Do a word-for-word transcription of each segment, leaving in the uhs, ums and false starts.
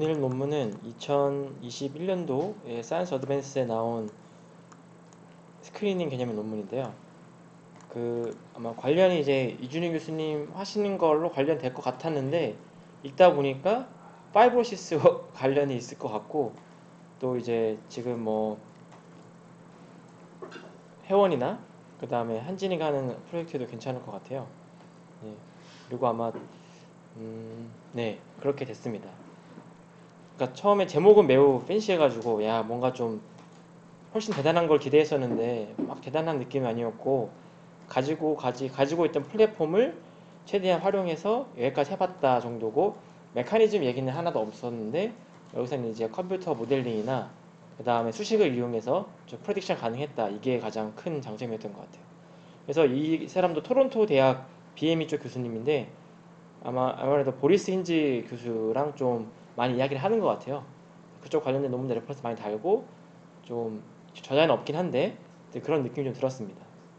오늘 논문은 이천이십일 년도에 사이언스 어드밴스에 나온 스크리닝 개념의 논문인데요. 그 아마 관련이 이제 이준희 교수님 하시는 걸로 관련될 것 같았는데 읽다 보니까 파이브로시스 관련이 있을 것 같고, 또 이제 지금 뭐 회원이나 그 다음에 한진이가 하는 프로젝트도 괜찮을 것 같아요. 네. 그리고 아마 음, 네, 그렇게 됐습니다. 그러니까 처음에 제목은 매우 팬시해가지고 야 뭔가 좀 훨씬 대단한 걸 기대했었는데 막 대단한 느낌이 아니었고, 가지고 가지 가지고 있던 플랫폼을 최대한 활용해서 여기까지 해봤다 정도고, 메커니즘 얘기는 하나도 없었는데 여기서는 이제 컴퓨터 모델링이나 그 다음에 수식을 이용해서 좀 프레딕션 가능했다, 이게 가장 큰 장점이었던 것 같아요. 그래서 이 사람도 토론토 대학 비엠이 쪽 교수님인데 아마 아무래도 보리스 힌지 교수랑 좀 많이 이야기를 하는 것 같아요. 그쪽 관련된 논문들 레퍼런스 많이 달고, 좀 저자는 없긴 한데 그런 느낌이 좀 들었습니다.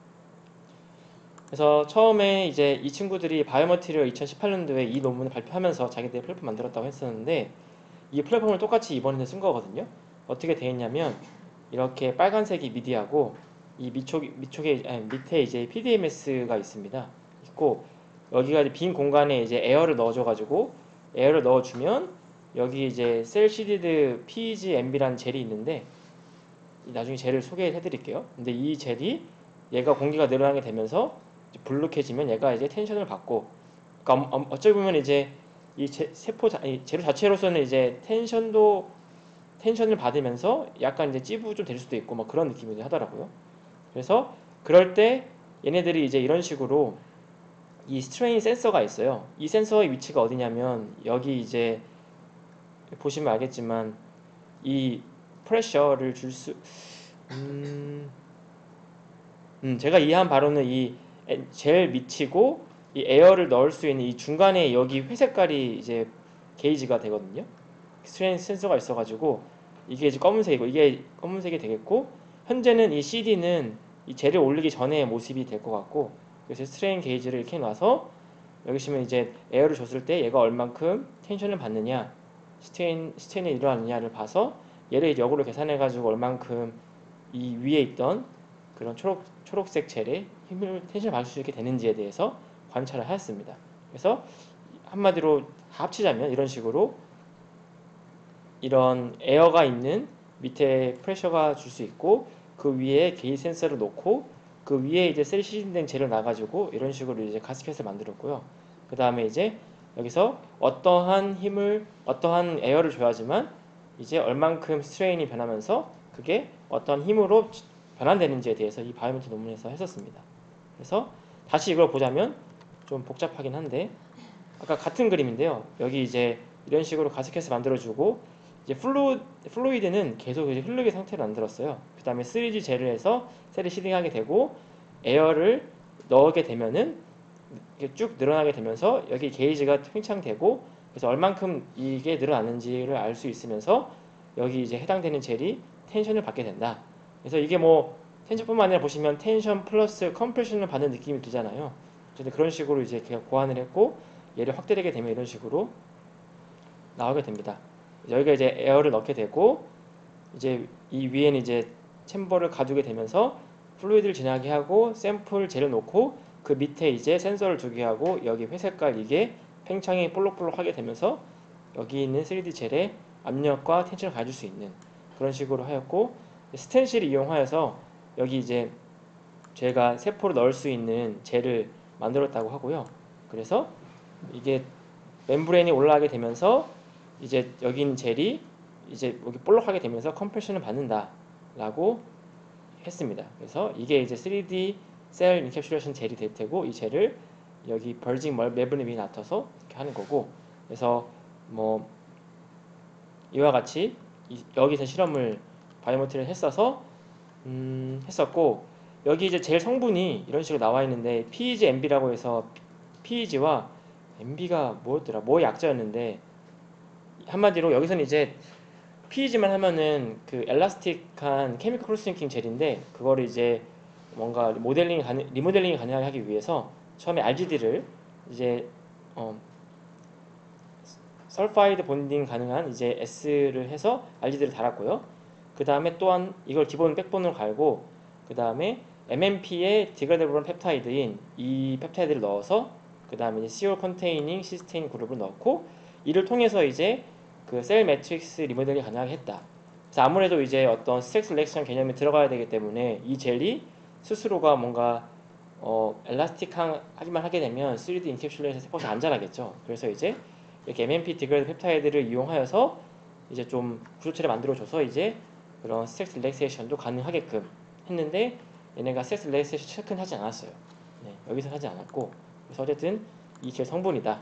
그래서 처음에 이제 이 친구들이 바이오머티리얼 이천십팔 년도에 이 논문을 발표하면서 자기들이 플랫폼 만들었다고 했었는데, 이 플랫폼을 똑같이 이번에는 쓴 거거든요. 어떻게 되어 있냐면 이렇게 빨간색이 미디하고 이 밑쪽, 밑쪽에 아니, 밑에 이제 피디엠에스가 있습니다. 있고, 여기가 이제 빈 공간에 이제 에어를 넣어줘가지고 에어를 넣어주면 여기 이제 셀 시디드 피이지 엠비라는 젤이 있는데, 나중에 젤을 소개해 드릴게요. 근데 이 젤이 얘가 공기가 늘어나게 되면서 불룩해지면 얘가 이제 텐션을 받고, 그러니까 어찌 보면 이제 이 제, 세포 자, 이 재료 자체로서는 이제 텐션도 텐션을 받으면서 약간 이제 찌부 좀 될 수도 있고 막 그런 느낌이 하더라고요. 그래서 그럴 때 얘네들이 이제 이런 식으로 이 스트레인 센서가 있어요. 이 센서의 위치가 어디냐면 여기 이제 보시면 알겠지만 이 프레셔를 줄 수, 음, 음, 제가 이해한 바로는 이 젤 밑이고 이 에어를 넣을 수 있는 이 중간에 여기 회색깔이 이제 게이지가 되거든요. 스트레인 센서가 있어가지고 이게 이제 검은색이고 이게 검은색이 되겠고, 현재는 이 씨디는 이 젤을 올리기 전의 모습이 될 것 같고, 그래서 스트레인 게이지를 이렇게 놔서 여기 보시면 이제 에어를 줬을 때 얘가 얼만큼 텐션을 받느냐, 스트레인 스트레인이 일어나느냐를 봐서 얘를 이제 역으로 계산해가지고 얼만큼 이 위에 있던 그런 초록, 초록색 젤에 힘을 텐션을 받을 수 있게 되는지에 대해서 관찰을 하였습니다. 그래서 한마디로 다 합치자면 이런 식으로 이런 에어가 있는 밑에 프레셔가 줄 수 있고, 그 위에 게이지 센서를 놓고 그 위에 이제 셀 시즌된 젤을 놔가지고 이런 식으로 이제 가스켓을 만들었고요. 그 다음에 이제 여기서 어떠한 힘을 어떠한 에어를 줘야지만 이제 얼만큼 스트레인이 변하면서 그게 어떤 힘으로 변환되는지에 대해서 이 바이오메트 논문에서 했었습니다. 그래서 다시 이걸 보자면 좀 복잡하긴 한데, 아까 같은 그림인데요. 여기 이제 이런 식으로 가스켓을 만들어주고 이제 플루, 플루이드는 계속 이제 흐르게 상태를 만들었어요. 그 다음에 쓰리지 젤을 해서 셀을 시딩하게 되고, 에어를 넣게 되면은 이렇게 쭉 늘어나게 되면서 여기 게이지가 팽창되고, 그래서 얼만큼 이게 늘어났는지를 알 수 있으면서 여기 이제 해당되는 젤이 텐션을 받게 된다. 그래서 이게 뭐 텐션뿐만 아니라 보시면 텐션 플러스 컴프레션을 받는 느낌이 들잖아요. 그런 식으로 이제 고안을 했고, 얘를 확대되게 되면 이런 식으로 나오게 됩니다. 여기가 이제 에어를 넣게 되고, 이제 이 위에는 이제 챔버를 가두게 되면서 플루이드를 지나게 하고 샘플 젤을 놓고 그 밑에 이제 센서를 두게 하고, 여기 회색깔 이게 팽창이 볼록볼록하게 되면서 여기 있는 쓰리디 젤의 압력과 텐션을 가질 수 있는 그런 식으로 하였고, 스텐실을 이용하여서 여기 이제 제가 세포를 넣을 수 있는 젤을 만들었다고 하고요. 그래서 이게 멤브레인이 올라가게 되면서 이제 여기 있는 젤이 이제 여기 볼록하게 되면서 컴프레션을 받는다라고 했습니다. 그래서 이게 이제 쓰리디 셀 인캡슐레이션 젤이 될 테고, 이 젤을 여기 벌징 멤브레인에 놔둬서 이렇게 하는 거고, 그래서 뭐 이와 같이 여기서 실험을 바이오머티를 했어서 음, 했었고, 여기 이제 젤 성분이 이런 식으로 나와 있는데 피이지 엠비라고 해서 피이지와 엠비가 뭐였더라? 뭐 약자였는데, 한마디로 여기서는 이제 피이지만 하면은 그 엘라스틱한 케미컬 크로스링킹 젤인데, 그거를 이제 뭔가 모델링 가능, 리모델링이 가능하게 하기 위해서 처음에 알지디를 이제 어, 설파이드 본딩 가능한 이제 S를 해서 알디디를 달았고요. 그 다음에 또한 이걸 기본 백본으로 갈고 그 다음에 엠엠피에 디그레더블 펩타이드인 이 펩타이드를 넣어서 그 다음에 시올 컨테이닝 시스테인 그룹을 넣고 이를 통해서 이제 그 셀 매트릭스 리모델링이 가능하게 했다. 그래서 아무래도 이제 어떤 스택 셀렉션 개념이 들어가야 되기 때문에 이 젤이 스스로가 뭔가 어, 엘라스틱하기만 하게 되면 쓰리디 인캡슐레이션 세포가 안 자라겠죠. 그래서 이제 이렇게 엠엠피 디그레드 펩타이드를 이용하여서 이제 좀 구조체를 만들어줘서 이제 그런 스택 릴렉세이션도 가능하게끔 했는데 얘네가 스택 릴렉세이션 체크는 하지 않았어요. 네, 여기서 하지 않았고 그래서 어쨌든 이 젤 성분이다.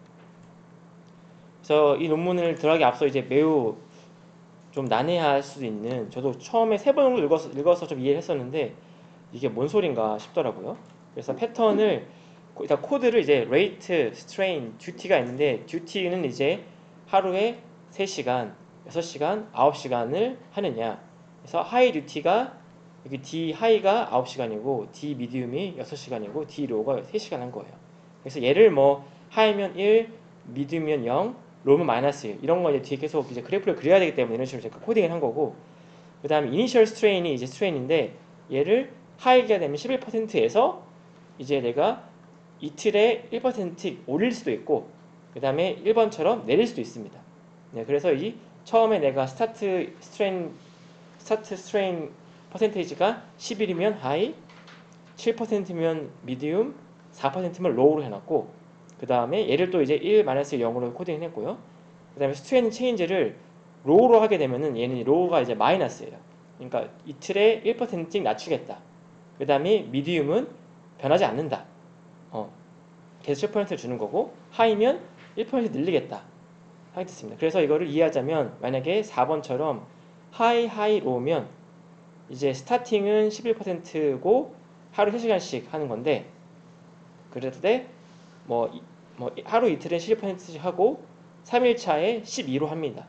그래서 이 논문을 들어가기 앞서 이제 매우 좀 난해할 수도 있는 저도 처음에 세 번 정도 읽어서, 읽어서 좀 이해를 했었는데 이게 뭔 소린가 싶더라고요. 그래서 패턴을 일단 코드를 이제 rate, strain, duty가 있는데 duty는 이제 하루에 세 시간, 여섯 시간, 아홉 시간을 하느냐. 그래서 high duty가 여기 D high가 아홉 시간이고 D medium이 여섯 시간이고 D low가 세 시간 한 거예요. 그래서 얘를 뭐 high면 일, medium이면 영, low면 마이너스 일 이런 거 이제 뒤에 계속 이제 그래프를 그려야 되기 때문에 이런 식으로 제가 코딩을 한 거고 그 다음에 initial strain이 이제 strain인데 얘를 하이가 되면 십일 퍼센트에서 이제 내가 이틀에 일 퍼센트 올릴 수도 있고 그 다음에 일 번처럼 내릴 수도 있습니다. 네, 그래서 이 처음에 내가 스타트 스트레인 스타트 스트레인 퍼센테이지가 십일이면 하이, 칠 퍼센트면 미디움, 사 퍼센트면 로우로 해놨고 그 다음에 얘를 또 이제 일 마이너스 영으로 코딩을 했고요. 그 다음에 스트레인 체인지를 로우로 하게 되면은 얘는 로우가 이제 마이너스예요. 그러니까 이틀에 일 퍼센트 낮추겠다. 그 다음에 미디움은 변하지 않는다. 어, 계속 칠 퍼센트를 주는 거고 하이면 일 퍼센트 늘리겠다. 하게 됐습니다. 그래서 이거를 이해하자면 만약에 사 번처럼 하이 하이 로우면 이제 스타팅은 십일 퍼센트고 하루 세 시간씩 하는 건데 그래도 뭐, 뭐 하루 이틀은 십일 퍼센트씩 하고 삼 일 차에 십이로 합니다.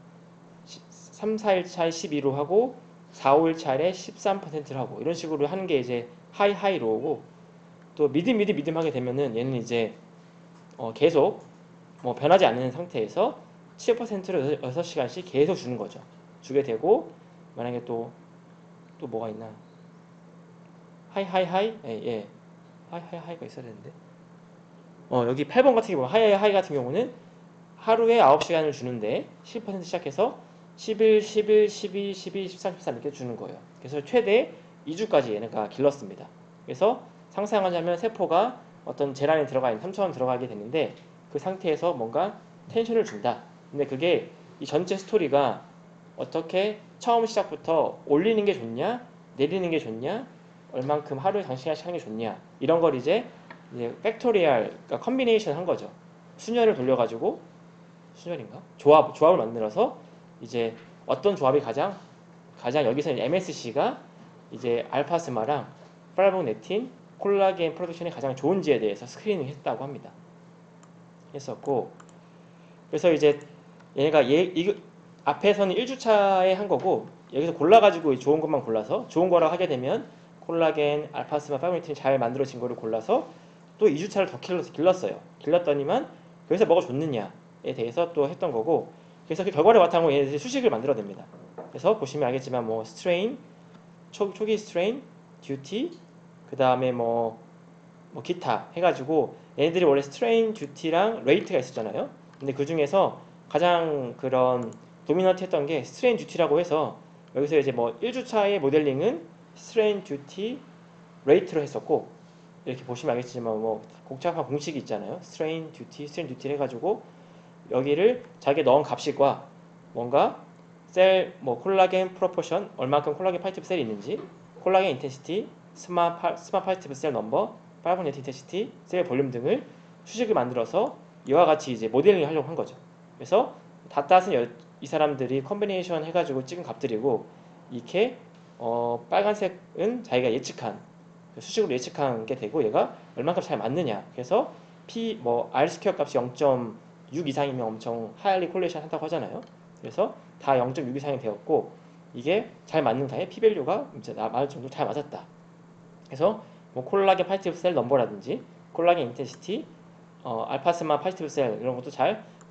삼, 사 일 차에 십이로 하고 사, 오 일 차에 십삼 퍼센트를 하고 이런 식으로 하는 게 이제 하이 하이 로우고 또 미드 미드 미드 하게 되면은 얘는 이제 어 계속 뭐 변하지 않는 상태에서 칠 퍼센트를 여섯 시간씩 계속 주는 거죠. 주게 되고 만약에 또 또 뭐가 있나 하이 하이 하이 예, 예. 하이 하이 하이가 있어야 되는데 어 여기 팔 번 같은 경우 하이 하이 하이 같은 경우는 하루에 아홉 시간을 주는데 십 퍼센트 시작해서 십일, 십일, 십이, 십이, 십삼, 십삼 이렇게 주는 거예요. 그래서 최대 이 주까지 얘네가 길렀습니다. 그래서 상상하자면 세포가 어떤 재란에 들어가 있는 삼 초간 들어가게 되는데 그 상태에서 뭔가 텐션을 준다. 근데 그게 이 전체 스토리가 어떻게 처음 시작부터 올리는 게 좋냐, 내리는 게 좋냐, 얼만큼 하루에 장시간씩 하는 게 좋냐 이런 걸 이제, 이제 팩토리얼, 그러니까 컨비네이션 한 거죠. 순열을 돌려가지고 순열인가? 조합, 조합을 만들어서 이제 어떤 조합이 가장 가장 여기서 엠에스씨가 이제 알파스마랑 팔보넥틴, 콜라겐 프로덕션이 가장 좋은지에 대해서 스크리닝 했다고 합니다. 했었고 그래서 이제 얘가 얘 이, 앞에서는 일 주차에 한 거고 여기서 골라가지고 좋은 것만 골라서 좋은 거라고 하게 되면 콜라겐, 알파스마, 팔보넥틴이 잘 만들어진 거를 골라서 또 이 주차를 더 길렀어요. 길렀더니만 그래서 뭐가 좋느냐에 대해서 또 했던 거고 그래서 그 결과를 바탕으로 얘네들이 수식을 만들어냅니다. 그래서 보시면 알겠지만 뭐 스트레인, 초, 초기 스트레인, 듀티, 그 다음에 뭐, 뭐 기타 해가지고 얘네들이 원래 스트레인, 듀티랑 레이트가 있었잖아요. 근데 그 중에서 가장 그런 도미넌트 했던 게 스트레인 듀티라고 해서 여기서 이제 뭐 일 주차의 모델링은 스트레인 듀티 레이트로 했었고 이렇게 보시면 알겠지만 뭐 복잡한 공식이 있잖아요. 스트레인 듀티, 스트레인 듀티를 해가지고 여기를 자기가 넣은 값과 뭔가 셀, 뭐 콜라겐 프로포션, 얼마큼 콜라겐 파이티브 셀이 있는지, 콜라겐 인텐시티, 스마, 파, 스마 파이티브 셀 넘버, 파이브네트 인텐시티, 셀 볼륨 등을 수식을 만들어서 이와 같이 이제 모델링을 하려고 한 거죠. 그래서 닷닷은 이 사람들이 컨비네이션 해가지고 찍은 값들이고 이렇게 어, 빨간색은 자기가 예측한 수식으로 예측한 게 되고 얘가 얼마큼 잘 맞느냐. 그래서 P 뭐 R 스퀘어 값이 영 점 육 이상이면 엄청 하이리 콜레이션 한다고 하잖아요. 그래서 다 영 점 육 이상이 되었고 이게 잘 맞는 다에 P밸류가 이제 맞을 정도로 잘 맞았다. 그래서 뭐 콜라겐 파이티브 셀 넘버라든지 콜라겐 인텐시티, 어, 알파스마 파이티브 셀 이런 것도 잘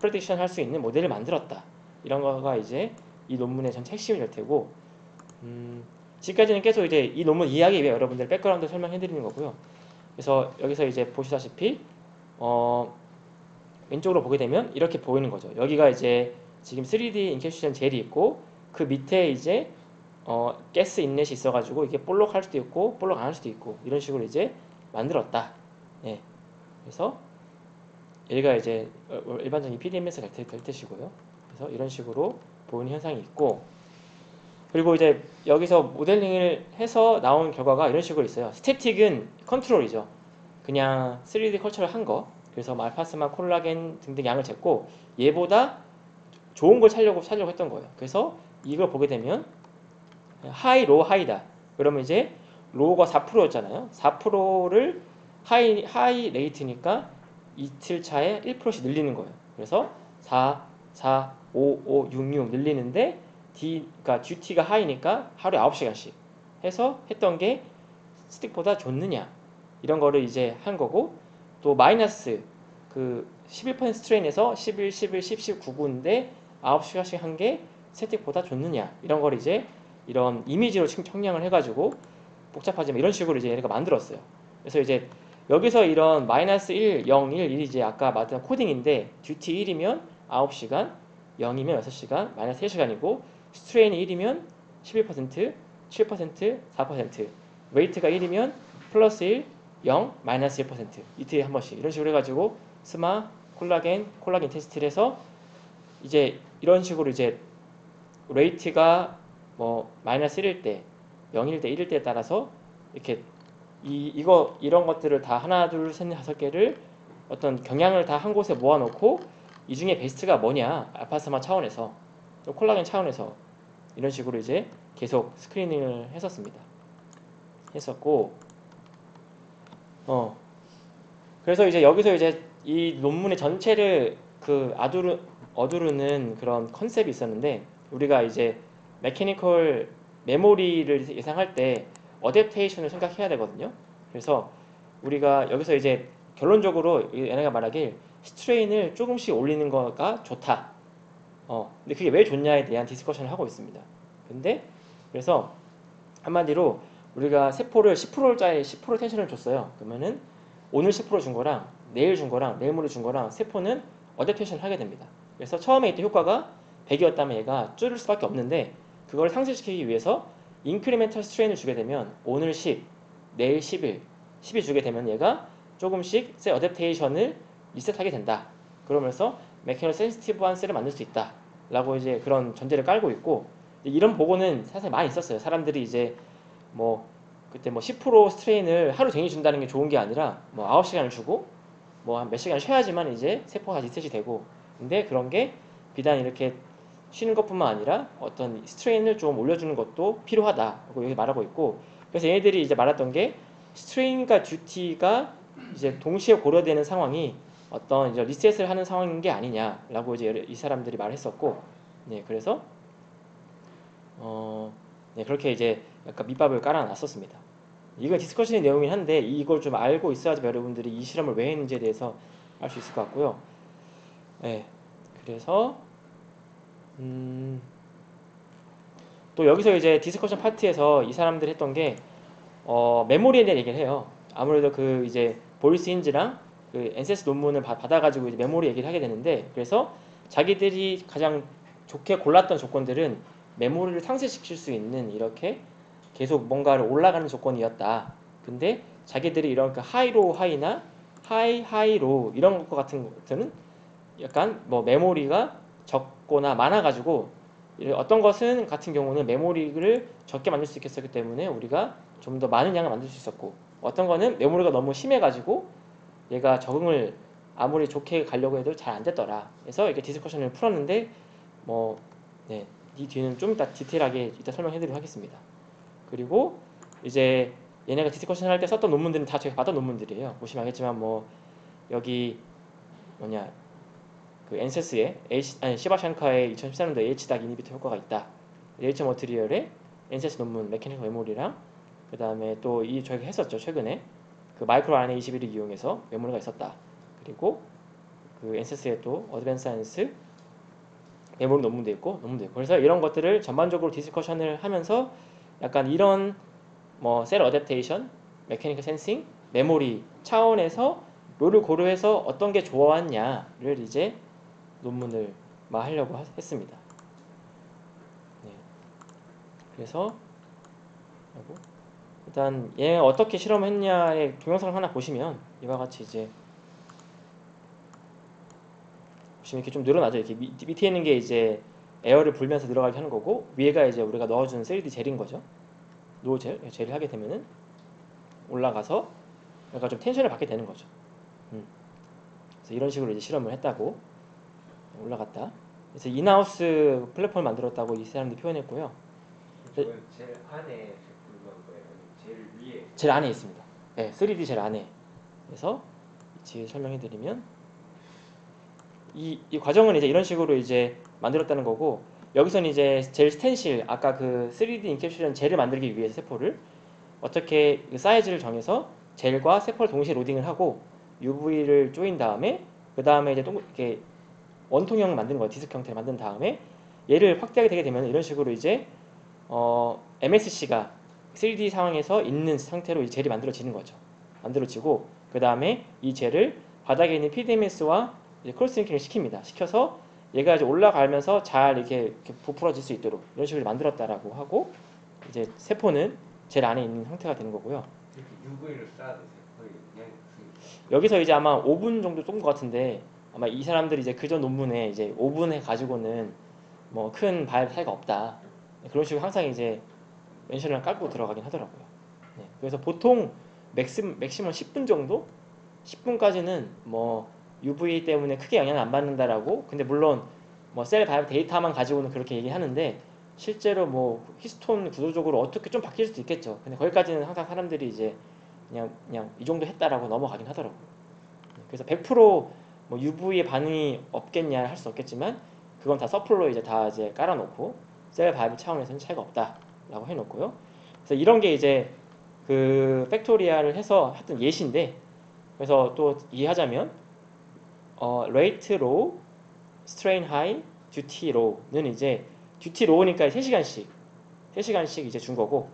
프레딕션 할 수 있는 모델을 만들었다. 이런 거가 이제 이 논문의 전체 핵심이 될 테고, 음, 지금까지는 계속 이제 이 논문 이야기 위해 여러분들 백그라운드 설명해 드리는 거고요. 그래서 여기서 이제 보시다시피 어, 왼쪽으로 보게 되면 이렇게 보이는 거죠. 여기가 이제 지금 쓰리디 인캡슐레이션 젤이 있고 그 밑에 이제 어, 가스 인렛이 있어가지고 이게 볼록 할 수도 있고 볼록 안 할 수도 있고 이런 식으로 이제 만들었다. 예. 그래서 여기가 이제 일반적인 피디엠에스 될, 될 뜻이고요. 그래서 이런 식으로 보이는 현상이 있고, 그리고 이제 여기서 모델링을 해서 나온 결과가 이런 식으로 있어요. 스태틱은 컨트롤이죠. 그냥 쓰리디 컬처를 한 거. 그래서 말파스마, 콜라겐 등등 양을 쟀고 얘보다 좋은 걸 찾려고 찾려고 했던 거예요. 그래서 이걸 보게 되면 하이, 로우, 하이다. 그러면 이제 로우가 사 퍼센트였잖아요. 사 퍼센트를 하이, 하이 레이트니까 이틀 차에 일 퍼센트씩 늘리는 거예요. 그래서 사, 사, 오, 오, 육, 육 늘리는데 D, 그러니까 듀티가 하이니까 하루에 아홉 시간씩 해서 했던 게 스틱보다 좋느냐 이런 거를 이제 한 거고, 또 마이너스 그 십일 퍼센트 스트레인에서 십일, 십일, 십, 십, 구, 구인데 아홉 시간씩 한 게 스틱보다 좋느냐 이런 걸 이제 이런 이미지로 청량을 해가지고 복잡하지만 이런 식으로 이제 얘네가 만들었어요. 그래서 이제 여기서 이런 마이너스 일, 영, 일, 일이 이제 아까 말했던 코딩인데 듀티 일이면 아홉 시간, 영이면 여섯 시간, 마이너스 세 시간이고 스트레인이 일이면 십일 퍼센트, 칠 퍼센트, 사 퍼센트, 웨이트가 일이면 플러스 일, 영, 마이너스 일 퍼센트 이틀에 한 번씩 이런 식으로 해가지고 스마, 콜라겐, 콜라겐 테스트를 해서 이제 이런 식으로 이제 레이트가 뭐 마이너스 일일 때, 영일 때, 일일 때에 따라서 이렇게 이, 이거 이런 것들을 다 하나, 둘, 셋, 넷, 다섯 개를 어떤 경향을 다 한 곳에 모아놓고 이 중에 베스트가 뭐냐 알파스마 차원에서 또 콜라겐 차원에서 이런 식으로 이제 계속 스크리닝을 했었습니다. 했었고 어 그래서 이제 여기서 이제 이 논문의 전체를 그 아두르 어두르는 그런 컨셉이 있었는데, 우리가 이제 메커니컬 메모리를 예상할 때 어댑테이션을 생각해야 되거든요. 그래서 우리가 여기서 이제 결론적으로 얘네가 말하길 스트레인을 조금씩 올리는 거가 좋다. 어, 근데 그게 왜 좋냐에 대한 디스커션을 하고 있습니다. 근데 그래서 한마디로 우리가 세포를 십 퍼센트짜리 십 퍼센트 텐션을 줬어요. 그러면은 오늘 십 퍼센트 준 거랑 내일 준 거랑 내일 모레 준 거랑 세포는 어댑테이션 하게 됩니다. 그래서 처음에 있던 효과가 백이었다면 얘가 줄을 수밖에 없는데 그걸 상쇄시키기 위해서 인크리멘탈 스트레인을 주게 되면 오늘 십, 내일 십일, 십이 주게 되면 얘가 조금씩 셀 어댑테이션을 리셋하게 된다. 그러면서 메커니컬 센시티브한 셀을 만들 수 있다. 라고 이제 그런 전제를 깔고 있고, 이런 보고는 사실 많이 있었어요. 사람들이 이제 뭐 그때 뭐 십 퍼센트 스트레인을 하루 종일 준다는 게 좋은 게 아니라 뭐 아홉 시간을 주고 뭐 한 몇 시간 쉬어야지만 이제 세포가 리셋이 되고, 근데 그런 게 비단 이렇게 쉬는 것뿐만 아니라 어떤 스트레인을 좀 올려주는 것도 필요하다고 여기 말하고 있고, 그래서 얘네들이 이제 말했던 게 스트레인과 듀티가 이제 동시에 고려되는 상황이 어떤 이제 리셋을 하는 상황인 게 아니냐라고 이제 이 사람들이 말했었고, 네 그래서 어, 네 그렇게 이제 약간 밑밥을 깔아놨었습니다. 이건 디스커션의 내용이긴 한데 이걸 좀 알고 있어야지 여러분들이 이 실험을 왜 했는지에 대해서 알 수 있을 것 같고요. 네, 그래서 음, 또 여기서 이제 디스커션 파트에서 이 사람들이 했던 게 어, 메모리에 대한 얘기를 해요. 아무래도 그 이제 보이스 힌즈랑 그 엔세스 논문을 받, 받아가지고 이제 메모리 얘기를 하게 되는데, 그래서 자기들이 가장 좋게 골랐던 조건들은 메모리를 상쇄시킬 수 있는 이렇게 계속 뭔가를 올라가는 조건이었다. 근데 자기들이 이런 그 하이로 하이나 하이 하이로 이런 것 같은 것들은 약간 뭐 메모리가 적거나 많아가지고 어떤 것은 같은 경우는 메모리를 적게 만들 수 있었기 때문에 우리가 좀 더 많은 양을 만들 수 있었고, 어떤 거는 메모리가 너무 심해가지고 얘가 적응을 아무리 좋게 가려고 해도 잘 안 됐더라. 그래서 이렇게 디스커션을 풀었는데 뭐 네, 이 뒤는 좀 이따 디테일하게 이따 설명해드리도록 하겠습니다. 그리고 이제 얘네가 디스커션 할 때 썼던 논문들은 다 제가 받은 논문들이에요. 보시면 알겠지만 뭐 여기 뭐냐 그 엔세스의 H, 아니 시바샹카의 이천십삼 년도 H 닥 이니비터 효과가 있다. 네이처 머티리얼의 엔세스 논문 메커니컬 메모리랑 그 다음에 또 이 저희가 했었죠 최근에 그 마이크로 알엔에이 이십일을 이용해서 메모리가 있었다. 그리고 그 엔세스의 또 어드밴스 사이언스 메모리 논문도 있고 논문도 있고 그래서 이런 것들을 전반적으로 디스커션을 하면서 약간 이런 뭐 셀 어댑테이션, 메커니컬 센싱, 메모리 차원에서 롤을 고려해서 어떤 게 좋았냐를 이제 논문을 막 하려고 하- 했습니다. 네. 그래서 하고 일단 얘 어떻게 실험했냐의 동영상을 하나 보시면 이와 같이 이제 보시면 이렇게 좀 늘어나죠. 이렇게 밑, 밑에 있는 게 이제 에어를 불면서 늘어가게 하는 거고 위에가 이제 우리가 넣어주는 쓰리디 젤인 거죠. 노 젤, 젤을 하게 되면은 올라가서 약간 좀 텐션을 받게 되는 거죠. 음. 그래서 이런 식으로 이제 실험을 했다고 올라갔다. 그래서 인하우스 플랫폼을 만들었다고 이 사람들이 표현했고요. 저건 제일 안에 불만 거예요? 아니면 제일 위에? 젤 안에 있습니다. 네, 쓰리디 젤 안에. 그래서 뒤에 설명해드리면 이, 이 과정은 이제 이런 식으로 이제 만들었다는 거고 여기서는 이제 젤 스텐실 아까 그 쓰리디 인캡슐은 젤을 만들기 위해서 세포를 어떻게 그 사이즈를 정해서 젤과 세포를 동시에 로딩을 하고 유브이를 조인 다음에 그 다음에 이제 동 이렇게 원통형을 만드는 거예요. 디스크 형태를 만든 다음에 얘를 확대하게 되게 되면 이런 식으로 이제 어, 엠에스씨가 쓰리디 상황에서 있는 상태로 이 젤이 만들어지는 거죠. 만들어지고 그 다음에 이 젤을 바닥에 있는 피디엠에스와 크로스링킹을 시킵니다. 시켜서 얘가 이제 올라가면서 잘 이렇게, 이렇게 부풀어질 수 있도록 이런 식으로 만들었다라고 하고 이제 세포는 젤 안에 있는 상태가 되는 거고요. 이렇게 유브이를 쏴도 거의 그냥 그 여기서 이제 아마 오 분 정도 쏜 것 같은데 아마 이 사람들이 이제 그전 논문에 이제 오 분에 가지고는 뭐 큰 발 차이가 없다 그런 식으로 항상 이제 멘션을 깔고 들어가긴 하더라고요. 네, 그래서 보통 맥심, 맥시멈 십 분 정도? 십 분까지는 뭐 유브이 때문에 크게 영향을 안 받는다라고 근데 물론 뭐 셀 바이오 데이터만 가지고는 그렇게 얘기하는데 실제로 뭐 히스톤 구조적으로 어떻게 좀 바뀔 수도 있겠죠. 근데 거기까지는 항상 사람들이 이제 그냥 그냥 이 정도 했다라고 넘어가긴 하더라고요. 그래서 백 퍼센트 뭐 유브이의 반응이 없겠냐 할 수 없겠지만 그건 다 서플로 이제 다 이제 깔아놓고 셀 바이오 차원에서는 차이가 없다라고 해놓고요. 그래서 이런 게 이제 그 팩토리아를 해서 하여튼 예시인데 그래서 또 이해하자면 어, rate low, strain high, duty low는 이제 duty low니까 세 시간씩 세 시간씩 이제 준 거고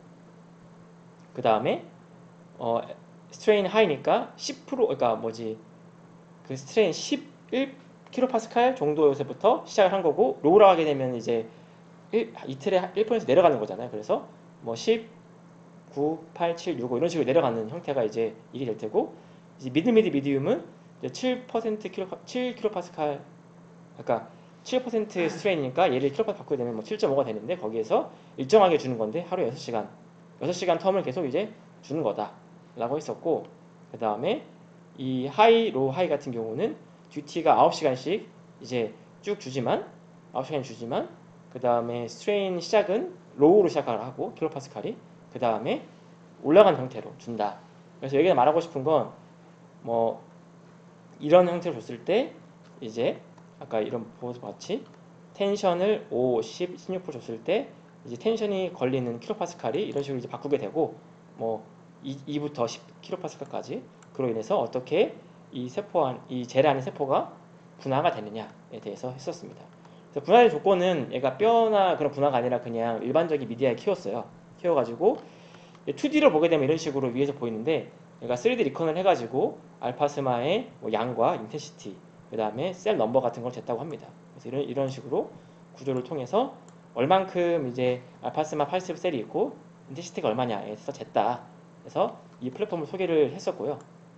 그 다음에 어, strain high니까 십 퍼센트 그러니까 뭐지 그 strain 십일 킬로파스칼 정도에서부터 시작을 한 거고 로우라 하게 되면 이제 일, 이틀에 일 퍼센트 내려가는 거잖아요. 그래서 뭐 십, 구, 팔, 칠, 육, 오 이런 식으로 내려가는 형태가 이제 이게 될 테고 이제 미드 미드 미디움은 이제 칠 퍼센트 킬로 칠 킬로파스칼 그러니까 칠 퍼센트 스트레인이니까 얘를 킬로파스칼 바꾸게 되면 뭐 칠 점 오가 되는데 거기에서 일정하게 주는 건데 하루에 여섯 시간 여섯 시간 텀을 계속 이제 주는 거다 라고 했었고 그 다음에 이 하이 로우 하이 같은 경우는 듀티가 아홉 시간씩 이제 쭉 주지만 아홉 시간 주지만 그 다음에 스트레인 시작은 로우로 시작을 하고 킬로파스칼이 그 다음에 올라간 형태로 준다. 그래서 여기서 말하고 싶은 건 뭐 이런 형태로 줬을 때 이제 아까 이런 보호수 같이 텐션을 오, 십, 십육 퍼센트 줬을 때 이제 텐션이 걸리는 킬로파스칼이 이런 식으로 이제 바꾸게 되고 뭐 이부터 십 킬로파스칼까지 그로 인해서 어떻게 이 세포 안, 이 젤 안의 세포가 분화가 되느냐에 대해서 했었습니다. 그래서 분화의 조건은 얘가 뼈나 그런 분화가 아니라 그냥 일반적인 미디어에 키웠어요. 키워가지고 투 디로 보게 되면 이런 식으로 위에서 보이는데 얘가 쓰리디 리컨을 해가지고 알파스마의 뭐 양과 인텐시티 그 다음에 셀 넘버 같은 걸 쟀다고 합니다. 그래서 이런, 이런 식으로 구조를 통해서 얼만큼 이제 알파스마 팔십오 셀이 있고 인텐시티가 얼마냐에 서 쟀다. 그래서 이 플랫폼을 소개를 했었고요.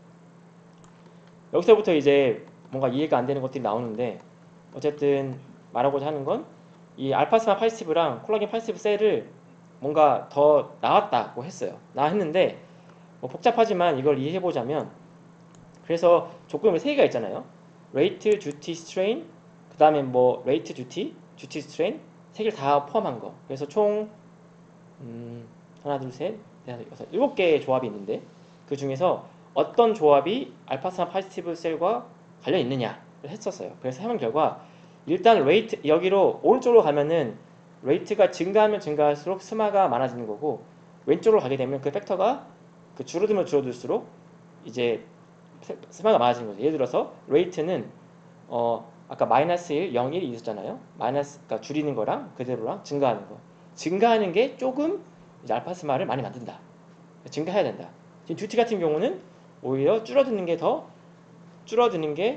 여기서부터 이제 뭔가 이해가 안 되는 것들이 나오는데 어쨌든 말하고자 하는 건 이 알파스마 팔십오랑 콜라겐 팔십오 셀을 뭔가 더 나왔다고 했어요. 나왔는데 뭐 복잡하지만 이걸 이해해보자면 그래서 조건이 세 개가 있잖아요. rate, duty, strain 그 다음에 뭐 rate, duty, duty, strain 세 개를 다 포함한 거. 그래서 총 음, 하나, 둘, 셋, 넷, 여섯, 일곱 개의 조합이 있는데 그 중에서 어떤 조합이 알파스마 팔십오 셀과 관련 있느냐를 했었어요. 그래서 해본 결과 일단 레이트 여기로 오른쪽으로 가면은 레이트가 증가하면 증가할수록 스마가 많아지는 거고 왼쪽으로 가게 되면 그 팩터가 그 줄어들면 줄어들수록 이제 스마가 많아지는 거죠. 예를 들어서 레이트는 어 아까 마이너스 일, 영, 일이 있었잖아요. 마이너스 그러니까 줄이는 거랑 그대로랑 증가하는 거. 증가하는 게 조금 이제 알파스마를 많이 만든다. 증가해야 된다. 지금 듀티 같은 경우는 오히려 줄어드는 게 더 줄어드는 게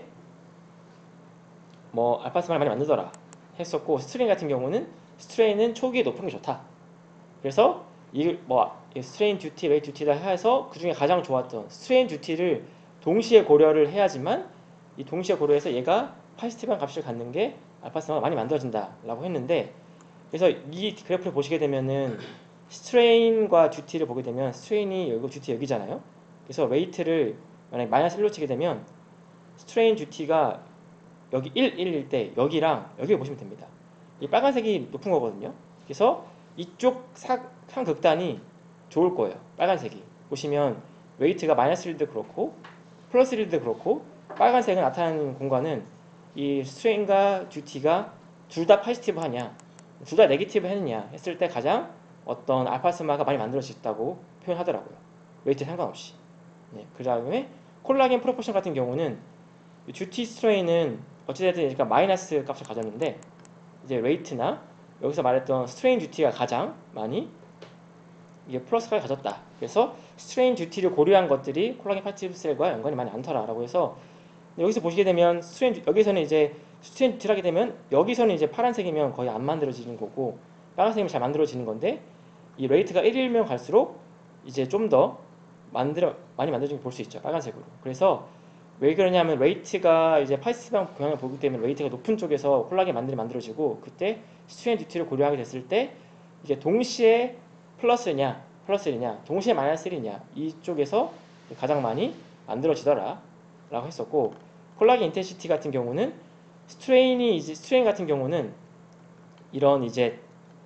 뭐 알파스마를 많이 만들더라 했었고, 스트레인 같은 경우는 스트레인은 초기에 높은 게 좋다. 그래서 이뭐 스트레인 듀티, 웨이트 듀티다 해서 그 중에 가장 좋았던 스트레인 듀티를 동시에 고려를 해야지만 이 동시에 고려해서 얘가 파지티브한 값을 갖는 게 알파스마가 많이 만들어진다라고 했는데, 그래서 이 그래프를 보시게 되면은 스트레인과 듀티를 보게 되면 스트레인이 여기고 듀티 여기잖아요. 그래서 웨이트를 만약에 마이너스 일로 치게 되면 스트레인 듀티가 여기 일, 일일 때 여기랑 여기를 보시면 됩니다. 이 빨간색이 높은 거거든요. 그래서 이쪽 사, 상극단이 좋을 거예요. 빨간색이. 보시면 웨이트가 마이너스 일도 그렇고 플러스 일도 그렇고 빨간색은 나타나는 공간은 이 스트레인과 듀티가 둘 다 포지티브 하냐 둘 다 네게티브 했느냐 했을 때 가장 어떤 알파스마가 많이 만들어졌다고 표현하더라고요. 웨이트 상관없이. 네, 그 다음에 콜라겐 프로포션 같은 경우는 듀티 스트레인은 어찌됐든 그러니까 마이너스 값을 가졌는데, 이제 레이트나 여기서 말했던 스트레인 듀티가 가장 많이 이게 플러스가 가졌다. 그래서 스트레인 듀티를 고려한 것들이 콜라겐 파티브 셀과 연관이 많이 않더라라고 해서, 여기서 보시게 되면 스트레인 여기서는 이제 스트레인 듀티를 하게 되면 여기서는 이제 파란색이면 거의 안 만들어지는 거고 빨간색이면 잘 만들어지는 건데, 이 레이트가 일이면 갈수록 이제 좀 더 만들어 많이 만들어지는 걸 볼 수 있죠. 빨간색으로. 그래서 왜 그러냐면 레이트가 이제 파이스방 경향을 보기 때문에 레이트가 높은 쪽에서 콜라겐 만들이 만들어지고, 그때 스트레인 듀티를 고려하게 됐을 때 이게 동시에 플러스냐 플러스 일이냐 동시에 마이너스 일이냐 이쪽에서 가장 많이 만들어지더라 라고 했었고, 콜라겐 인텐시티 같은 경우는 스트레인이 이제 스트레인 같은 경우는 이런 이제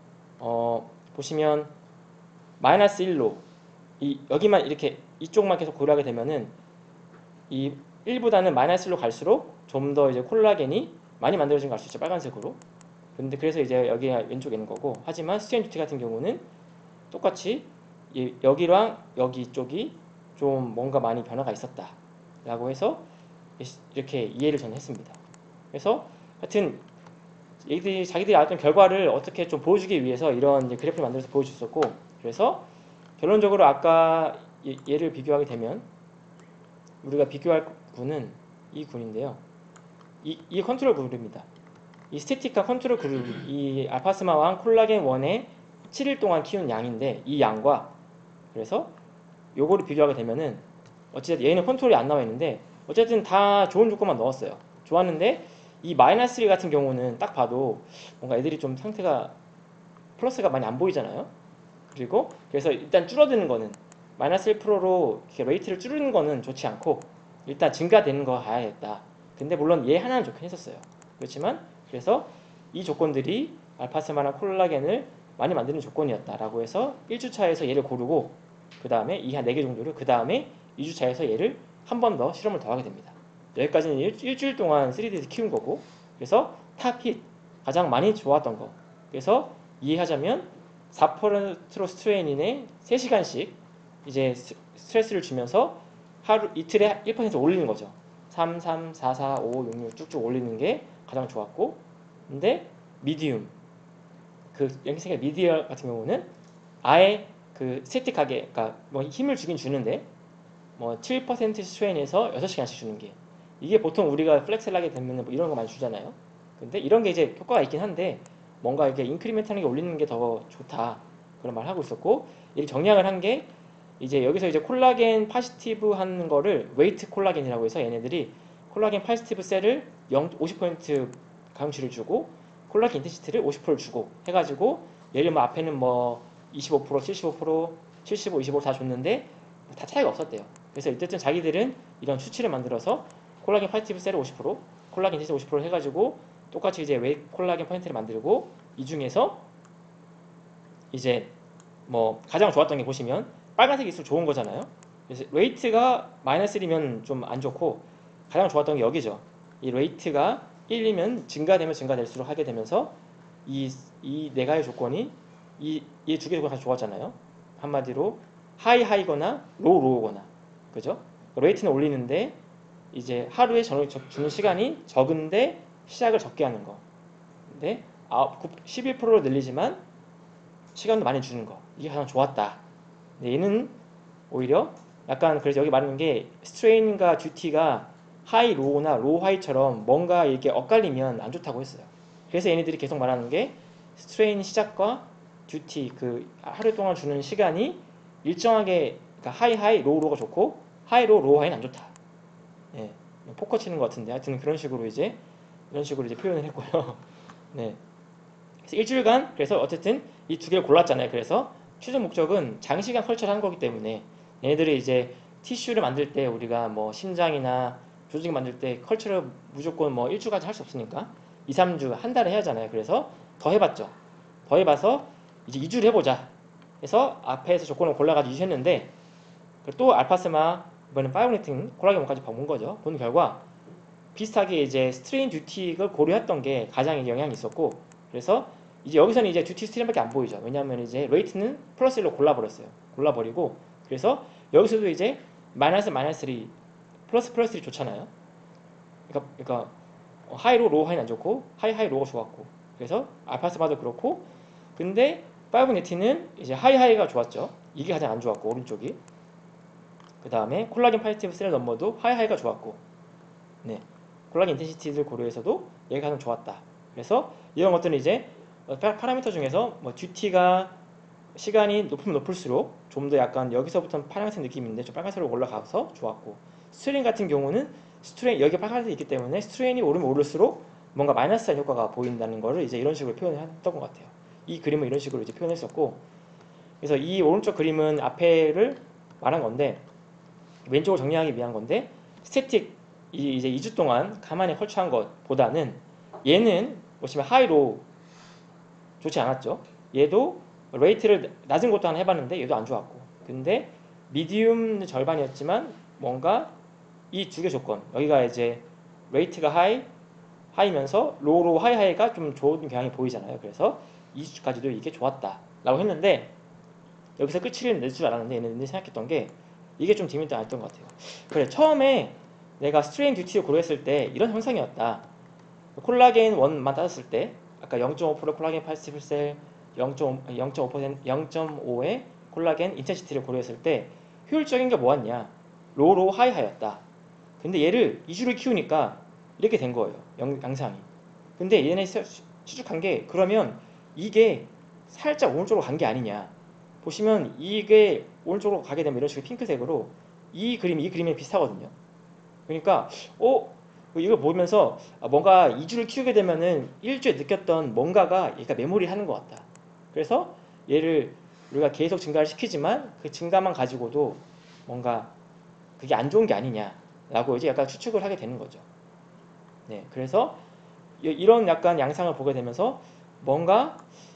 어 보시면 마이너스 일로 이 여기만 이렇게 이쪽만 계속 고려하게 되면은 이 일보다는 마이너스 일로 갈수록 좀 더 이제 콜라겐이 많이 만들어진 걸 알 수 있죠. 빨간색으로. 근데 그래서 이제 여기가 왼쪽에 있는 거고, 하지만 스트레인 듀티 같은 경우는 똑같이 여기랑 여기 쪽이 좀 뭔가 많이 변화가 있었다 라고 해서 이렇게 이해를 저는 했습니다. 그래서 하여튼 얘들이 자기들이 알았던 결과를 어떻게 좀 보여주기 위해서 이런 이제 그래프를 만들어서 보여줬었고, 그래서 결론적으로 아까 얘를 비교하게 되면 우리가 비교할 군은 이 군인데요. 이, 이 컨트롤 그룹입니다. 이 스태틱한 컨트롤 그룹, 이 알파스마왕 콜라겐 원에 칠 일 동안 키운 양인데, 이 양과 그래서 요거를 비교하게 되면은 어쨌든 얘는 컨트롤이 안 나와 있는데 어쨌든 다 좋은 조건만 넣었어요. 좋았는데 이 마이너스 일 같은 경우는 딱 봐도 뭔가 애들이 좀 상태가 플러스가 많이 안 보이잖아요. 그리고 그래서 일단 줄어드는 거는 마이너스 일 퍼센트로 이렇게 레이트를 줄이는 거는 좋지 않고 일단 증가되는 거 가야겠다. 근데 물론 얘 하나는 좋긴 했었어요. 그렇지만 그래서 이 조건들이 알파스마나 콜라겐을 많이 만드는 조건이었다라고 해서 일 주차에서 얘를 고르고 그 다음에 이 한 네 개 정도를 그 다음에 이 주차에서 얘를 한 번 더 실험을 더 하게 됩니다. 여기까지는 일, 일주일 동안 쓰리디에서 키운 거고, 그래서 탑힛 가장 많이 좋았던 거. 그래서 이해하자면 사 퍼센트로 스트레인인에 세 시간씩 이제 스트레스를 주면서 하루 이틀에 일 퍼센트 올리는 거죠. 삼, 삼, 사, 사, 오, 육, 육 쭉쭉 올리는 게 가장 좋았고, 근데 미디움 그 연기생의 미디어 같은 경우는 아예 그 스태틱하게 그러니까 뭐 힘을 주긴 주는데 뭐 칠 퍼센트 스트레인에서 여섯 시간씩 주는 게, 이게 보통 우리가 플렉스를 하게 되면 뭐 이런 거 많이 주잖아요. 근데 이런 게 이제 효과가 있긴 한데 뭔가 이렇게 인크리멘트하는 게 올리는 게 더 좋다 그런 말 하고 있었고, 이 정리를 한 게 이제 여기서 이제 콜라겐 파지티브 하는 거를 웨이트 콜라겐이라고 해서 얘네들이 콜라겐 파지티브 셀을 영, 오십 퍼센트 강치를 주고 콜라겐 인텐시티를 오십 퍼센트를 주고 해가지고 얘를 뭐 앞에는 뭐 이십오 퍼센트, 칠십오 퍼센트, 칠십오, 이십오 다 줬는데 다 차이가 없었대요. 그래서 어쨌든 자기들은 이런 수치를 만들어서 콜라겐 파지티브 셀을 오십 퍼센트, 콜라겐 인텐시티 오십 퍼센트 해가지고 똑같이 이제 웨이 콜라겐 포인트를 만들고, 이 중에서 이제 뭐 가장 좋았던 게 보시면 빨간색이 있으면 좋은 거잖아요. 그래서 레이트가 마이너스 일이면 좀 안 좋고 가장 좋았던 게 여기죠. 이 레이트가 일이면 증가되면 증가될수록 하게 되면서 이 이 네 가지 조건이 이 이 두 개 조건이 다 좋았잖아요. 한마디로 하이 하이거나 로우 로우거나, 그죠? 레이트는 올리는데 이제 하루에 저녁 주는 시간이 적은데 시작을 적게 하는 거. 근데 십일 퍼센트로 늘리지만 시간도 많이 주는 거. 이게 가장 좋았다. 근데 얘는 오히려 약간 그래서 여기 말하는 게 스트레인과 듀티가 하이 로우나 로우 하이처럼 뭔가 이렇게 엇갈리면 안 좋다고 했어요. 그래서 얘네들이 계속 말하는 게 스트레인 시작과 듀티 그 하루 동안 주는 시간이 일정하게 그러니까 하이 하이 로우 로우가 좋고 하이 로우 로우 하이는 안 좋다. 예, 포커 치는 것 같은데 하여튼 그런 식으로 이제 이런 식으로 이제 표현을 했고요. 네. 그래서 일주일간 그래서 어쨌든 이 두 개를 골랐잖아요. 그래서 최종 목적은 장시간 컬처를 하는 거기 때문에 얘네들이 이제 티슈를 만들 때 우리가 뭐 심장이나 조직 만들 때 컬처를 무조건 뭐 일주까지 할 수 없으니까 이, 삼 주, 한 달에 해야 하잖아요. 그래서 더 해봤죠. 더 해봐서 이제 이 주를 해보자. 그래서 앞에서 조건을 골라가지고 이 주 했는데 또 알파스마 이번엔 파이브렉틴 콜라겐1까지 본 거죠. 본 결과 비슷하게 이제 스트레인 듀티를 고려했던 게 가장 영향이 있었고 그래서 이제 여기서는 이제 듀티 스트레인밖에 안 보이죠. 왜냐하면 이제 레이트는 플러스 일로 골라버렸어요. 골라버리고 그래서 여기서도 이제 마이너스 마이너스 삼 플러스 플러스 삼이 좋잖아요. 그러니까, 그러니까 하이로 로우 하이는 안 좋고 하이 하이 로우가 좋았고 그래서 알파스마도 그렇고 근데 파이브 네티는 이제 하이 하이가 좋았죠. 이게 가장 안 좋았고 오른쪽이 그 다음에 콜라겐 파이티브 셀 넘버도 하이 하이가 좋았고 네 콜라겐 인텐시티를 고려해서도 얘가 가장 좋았다. 그래서 이런 것들은 이제 파라미터 중에서 뭐 듀티가 시간이 높으면 높을수록 좀 더 약간 여기서부터는 파란색 느낌인데 좀 빨간색으로 올라가서 좋았고 스트레인 같은 경우는 스트레인 여기 빨간색이 있기 때문에 스트레인이 오르면 오를수록 뭔가 마이너스한 효과가 보인다는 거를 이제 이런 식으로 표현했던 것 같아요. 이 그림은 이런 식으로 이제 표현했었고 그래서 이 오른쪽 그림은 앞에를 말한 건데 왼쪽을 정리하기 위한 건데 스태틱 이 이제 이 주 동안 가만히 컬처한 것보다는 얘는 보시면 하이로 좋지 않았죠. 얘도 레이트를 낮은 것도 하나 해봤는데 얘도 안 좋았고 근데 미디움 절반이었지만 뭔가 이 두 개 조건 여기가 이제 레이트가 하이 하이면서 로우로 하이 하이가 좀 좋은 경향이 보이잖아요. 그래서 이 주까지도 이게 좋았다 라고 했는데 여기서 끝을 낼 줄 알았는데 얘네들이 생각했던 게 이게 좀 재밌지 않았던 것 같아요. 그래 처음에 내가 스트레인 듀티를 고려했을 때 이런 형상이었다. 콜라겐 일만 따졌을 때 아까 영 점 오 퍼센트 콜라겐 팔십칠 셀 영 점 오 퍼센트 영 점 오의 콜라겐 인텐시티를 고려했을 때 효율적인 게 뭐였냐 로우 로우 하이 하이였다. 근데 얘를 이 주를 키우니까 이렇게 된 거예요. 영, 양상이. 근데 얘네 추측한 게 그러면 이게 살짝 오른쪽으로 간 게 아니냐. 보시면 이게 오른쪽으로 가게 되면 이런 식으로 핑크색으로 이 그림이 이 그림이 비슷하거든요. 그러니까 어 이걸 보면서 뭔가 이 주를 키우게 되면은 일 주에 느꼈던 뭔가가 얘가 메모리 하는 것 같다. 그래서 얘를 우리가 계속 증가를 시키지만 그 증가만 가지고도 뭔가 그게 안 좋은 게 아니냐라고 이제 약간 추측을 하게 되는 거죠. 네, 그래서 이런 약간 양상을 보게 되면서 뭔가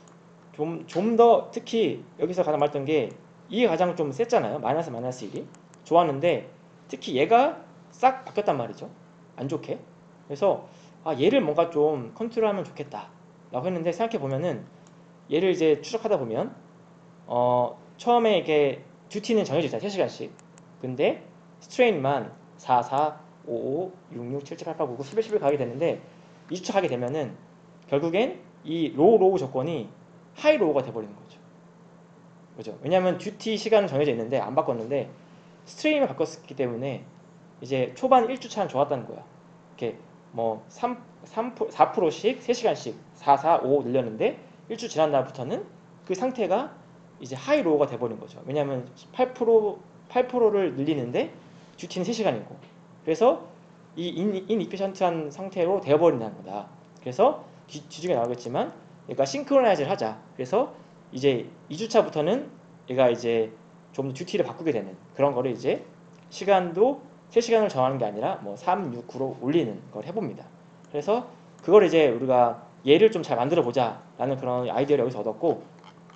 좀 좀 더 특히 여기서 가장 말했던 게 이게 가장 좀 셌잖아요. 마이너스 마이너스 일이 좋았는데 특히 얘가 싹 바뀌었단 말이죠. 안 좋게. 그래서 아 얘를 뭔가 좀 컨트롤하면 좋겠다 라고 했는데 생각해보면은 얘를 이제 추적하다 보면 어 처음에 이게 듀티는 정해져 있잖아요. 세 시간씩. 근데 스트레인만 사, 사, 오, 오, 육, 육, 칠, 칠, 팔, 팔, 구, 구, 십일, 십일 가게 되는데 이 주 하게 되면은 결국엔 이 로우 로우 조건이 하이 로우가 돼버리는 거죠. 그죠? 왜냐하면 듀티 시간은 정해져 있는데 안 바꿨는데 스트레인을 바꿨기 때문에 이제 초반 일 주 차는 좋았다는 거야. 이렇게 뭐 삼, 삼, 사 퍼센트씩 세 시간씩 사, 사, 오 늘렸는데 일 주 지난 날부터는 그 상태가 이제 하이 로우가 돼버린 거죠. 왜냐하면 팔 퍼센트, 팔 퍼센트를 늘리는데 듀티는 세 시간이고 그래서 이 인이피션트한 상태로 되어버린다는 거다. 그래서 뒤, 뒤중에 나오겠지만 얘가 싱크로나이즈를 하자. 그래서 이제 이 주차부터는 얘가 이제 좀 더 듀티를 바꾸게 되는 그런 거를 이제 시간도 세 시간을 정하는 게 아니라 뭐 삼, 육, 구로 올리는 걸 해봅니다. 그래서 그걸 이제 우리가 얘를 좀 잘 만들어 보자 라는 그런 아이디어를 여기서 얻었고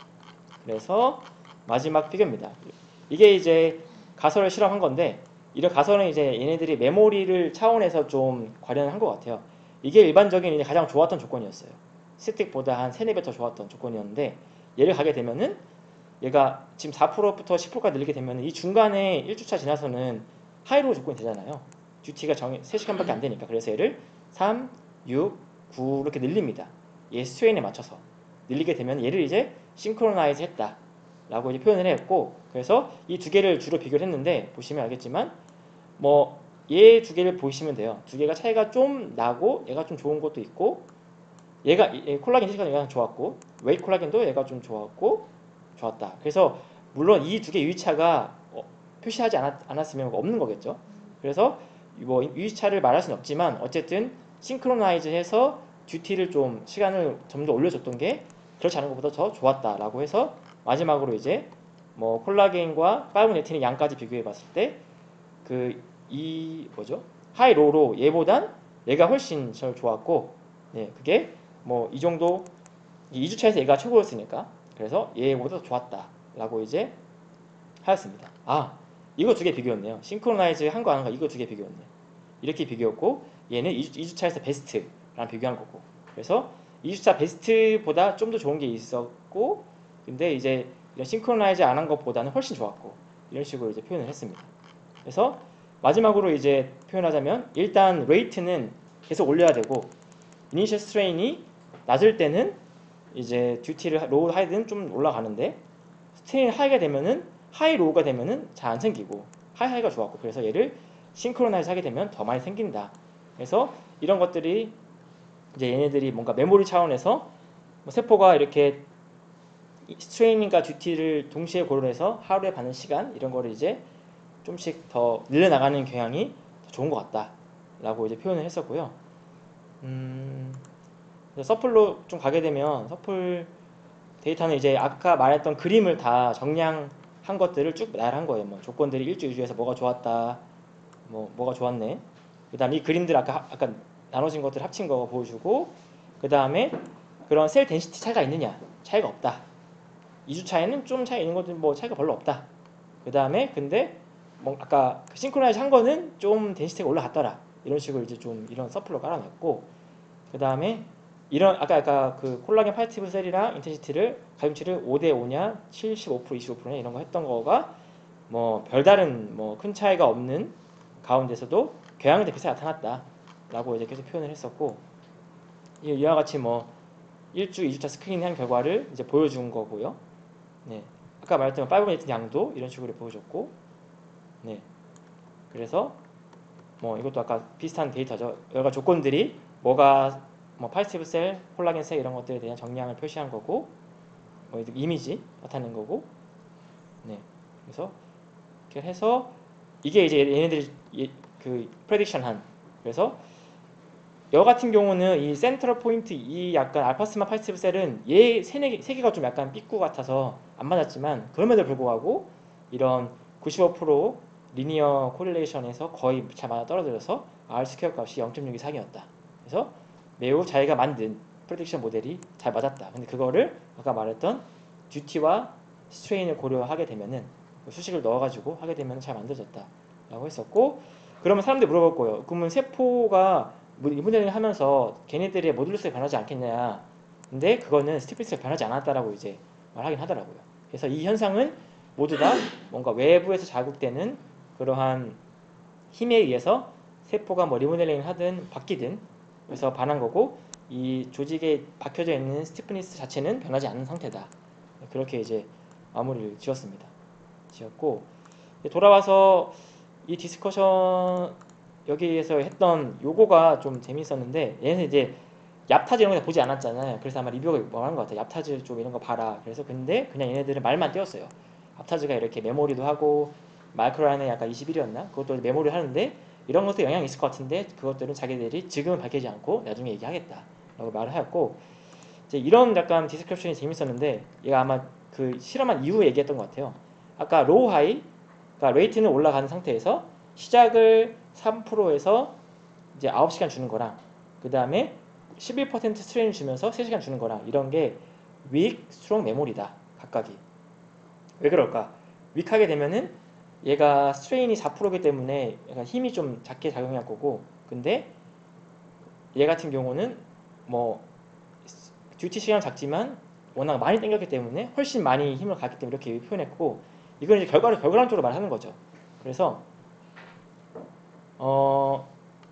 그래서 마지막 피규어입니다. 이게 이제 가설을 실험한 건데 이런 가설은 이제 얘네들이 메모리를 차원에서 좀 관련한 것 같아요. 이게 일반적인 이제 가장 좋았던 조건이었어요. 스틱보다 한 세네 배 더 좋았던 조건이었는데 얘를 가게 되면은 얘가 지금 사 퍼센트부터 십 퍼센트까지 늘리게 되면 이 중간에 일 주차 지나서는 하이로우 조건이 되잖아요. 듀티가 정해 세 시간밖에 안 되니까. 그래서 얘를 삼, 육, 구 이렇게 늘립니다. 얘 스트레인에 맞춰서 늘리게 되면 얘를 이제 싱크로나이즈 했다 라고 이제 표현을 했고, 그래서 이 두 개를 주로 비교를 했는데 보시면 알겠지만 뭐 얘 두 개를 보시면 돼요. 두 개가 차이가 좀 나고 얘가 좀 좋은 것도 있고, 얘가 얘 콜라겐 시간 얘가 좋았고 웨이 콜라겐도 얘가 좀 좋았고 좋았다. 그래서 물론 이 두 개 유의차가 어, 표시하지 않았, 않았으면 없는 거겠죠. 그래서 뭐 유의차를 말할 수는 없지만 어쨌든 싱크로나이즈해서 듀티를 좀 시간을 점점 올려줬던 게 그렇지 않은 것보다 더 좋았다라고 해서 마지막으로 이제 뭐 콜라겐과 파이브네틴의 양까지 비교해 봤을 때 그 이 뭐죠? 하이 로로 얘보단 얘가 훨씬 절 좋았고, 네, 그게 뭐 이 정도 이 주차에서 얘가 최고였으니까 그래서 얘보다 더 좋았다라고 이제 하였습니다. 아, 이거 두 개 비교였네요. 싱크로나이즈 한 거 안 한 거 이거 두 개 비교였네. 이렇게 비교였고 얘는 이 주차에서 베스트랑 비교한 거고, 그래서 이 주차 베스트보다 좀 더 좋은 게 있었고 근데 이제 이런 싱크로나이즈 안 한 것보다는 훨씬 좋았고 이런 식으로 이제 표현을 했습니다. 그래서 마지막으로 이제 표현하자면 일단 레이트는 계속 올려야 되고 이니셜 스트레인이 낮을 때는 이제 듀티를 로우 하이든 좀 올라가는데 스트레인 하이가 되면은 하이 로우가 되면은 잘 안 생기고 하이 하이가 좋았고, 그래서 얘를 싱크로나이즈 하게 되면 더 많이 생긴다. 그래서 이런 것들이 이제 얘네들이 뭔가 메모리 차원에서 뭐 세포가 이렇게 스트레인과 듀티를 동시에 고려해서 하루에 받는 시간 이런 거를 이제 좀씩 더 늘려나가는 경향이 더 좋은 것 같다라고 이제 표현을 했었고요. 음, 서플로 좀 가게 되면 서플 데이터는 이제 아까 말했던 그림을 다 정량한 것들을 쭉 나열한 거예요. 뭐 조건들이 일 주, 이 주에서 뭐가 좋았다, 뭐 뭐가 좋았네. 그다음 이 그림들 아까 아까 나눠진 것들 합친 거 보여주고, 그 다음에 그런 셀 덴시티 차이가 있느냐, 차이가 없다. 이 주 차에는 좀 차이 있는 것들 뭐 차이가 별로 없다. 그 다음에 근데 뭐 아까 그 싱크로나이즈 한 거는 좀 덴시티가 올라갔더라. 이런 식으로 이제 좀 이런 서플로 깔아놨고, 그 다음에 이런 아까 아까 그 콜라겐 파이티브 셀이랑 인텐시티를 가중치를 오 대 오냐, 칠십오 퍼센트, 이십오 퍼센트냐 이런 거 했던 거가 뭐 별다른 뭐 큰 차이가 없는 가운데서도 경향대 비슷하게 나타났다라고 이제 계속 표현을 했었고, 이와 같이 뭐 일 주, 이 주차 스크린한 결과를 이제 보여준 거고요. 네, 아까 말했던 파이브네이트 양도 이런 식으로 보여줬고, 네, 그래서 뭐 이것도 아까 비슷한 데이터죠. 여러 조건들이 뭐가 뭐 파이티브 셀, 콜라겐 셀 이런 것들에 대한 정량을 표시한 거고, 뭐 이미지 나타낸 거고, 네, 그래서 이렇게 해서 이게 이제 얘네들이 그 프레딕션한, 그래서 여 같은 경우는 이 센트럴 포인트 이 약간 알파스마 파이티브 셀은 얘 세, 세 개가 좀 약간 삐꾸 같아서 안 맞았지만 그럼에도 불구하고 이런 구십오 퍼센트 리니어 코릴레이션에서 거의 잘 맞아 떨어져서 R 스퀘어 값이 영 점 육이상이었다. 그래서 매우 자기가 만든 프레딕션 모델이 잘 맞았다. 근데 그거를 아까 말했던 듀티와 스트레인을 고려하게 되면은 수식을 넣어가지고 하게 되면 잘 만들어졌다 라고 했었고, 그러면 사람들이 물어볼 거예요. 그러면 세포가 이분들이 하면서 걔네들의 모듈러스가 변하지 않겠냐. 근데 그거는 스티프니스가 변하지 않았다라고 이제 말하긴 하더라고요. 그래서 이 현상은 모두 다 뭔가 외부에서 자극되는 그러한 힘에 의해서 세포가 뭐 리모델링을 하든 바뀌든 그래서 반한 거고, 이 조직에 박혀져 있는 스티프니스 자체는 변하지 않는 상태다. 그렇게 이제 마무리를 지었습니다. 지었고, 돌아와서 이 디스커션 여기에서 했던 요거가 좀 재밌었는데, 얘는 이제 얍타즈 이런 거 보지 않았잖아요. 그래서 아마 리뷰가 뭐한 것 같아요. 얍타즈 좀 이런 거 봐라. 그래서 근데 그냥 얘네들은 말만 띄웠어요. 얍타즈가 이렇게 메모리도 하고 마이크로라인에 약간 이십일이었나? 그것도 메모리 하는데 이런 것도 영향이 있을 것 같은데 그것들은 자기들이 지금은 밝히지 않고 나중에 얘기하겠다 라고 말을 하였고, 이제 이런 약간 디스크립션이 재밌었는데 얘가 아마 그 실험한 이후에 얘기했던 것 같아요. 아까 로우 하이, 그러니까 레이트는 올라가는 상태에서 시작을 삼 퍼센트에서 이제 아홉 시간 주는 거랑 그 다음에 십일 퍼센트 스트레인 주면서 세 시간 주는 거랑 이런 게 weak, strong 메모리다 각각이. 왜 그럴까? weak하게 되면은 얘가 스트레인이 사 퍼센트이기 때문에 약간 힘이 좀 작게 작용할 거고, 근데 얘 같은 경우는 뭐 듀티 시간 작지만 워낙 많이 당겼기 때문에 훨씬 많이 힘을 갖기 때문에 이렇게 표현했고, 이건 이제 결과를 결과론적으로 말하는 거죠. 그래서 어,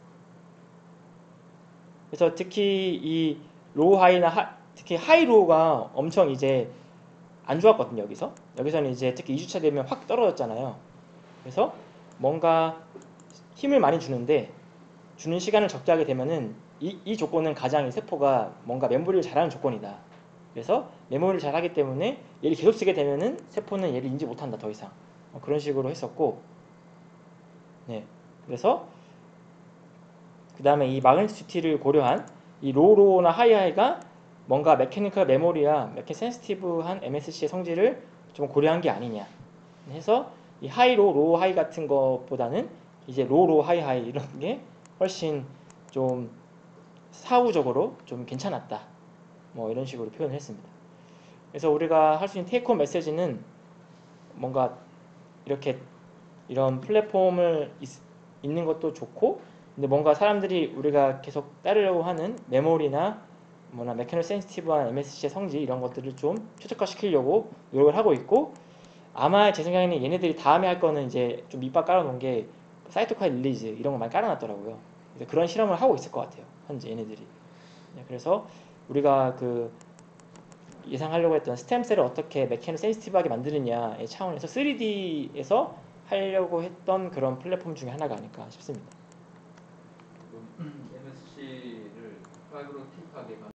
그래서 특히 이 로우 하이나 하, 특히 하이 로우가 엄청 이제 안 좋았거든요. 여기서 여기서는 이제 특히 이 주차 되면 확 떨어졌잖아요. 그래서 뭔가 힘을 많이 주는데 주는 시간을 적게 하게 되면은 이, 이 조건은 가장 이 세포가 뭔가 메모리를 잘하는 조건이다. 그래서 메모리를 잘하기 때문에 얘를 계속 쓰게 되면은 세포는 얘를 인지 못한다 더 이상. 어, 그런 식으로 했었고, 네. 그래서 그 다음에 이 마그네티시티를 고려한 이 로우로우나 하이하이가 뭔가 메케니컬 메모리와 메케 센시티브한 엠에스씨의 성질을 좀 고려한 게 아니냐 해서 이 하이로 로우 하이 같은 것보다는 이제 로우 하이 하이 이런 게 훨씬 좀 사후적으로 좀 괜찮았다. 뭐 이런 식으로 표현을 했습니다. 그래서 우리가 할 수 있는 테이크홈 메시지는 뭔가 이렇게 이런 플랫폼을 있, 있는 것도 좋고, 근데 뭔가 사람들이 우리가 계속 따르려고 하는 메모리나 뭐나 메커니컬 센시티브한 엠에스씨의 성질 이런 것들을 좀 최적화시키려고 노력을 하고 있고, 아마 제 생각에는 얘네들이 다음에 할 거는 이제 좀 밑밥 깔아놓은 게 사이토카인 릴리즈 이런 거 많이 깔아놨더라고요. 그래서 그런 실험을 하고 있을 것 같아요. 현재 얘네들이. 네, 그래서 우리가 그 예상하려고 했던 스템셀을 어떻게 메커니컬 센시티브하게 만드느냐의 차원에서 쓰리디에서 하려고 했던 그런 플랫폼 중에 하나가 아닐까 싶습니다. 엠에스씨를 파이브로틱하게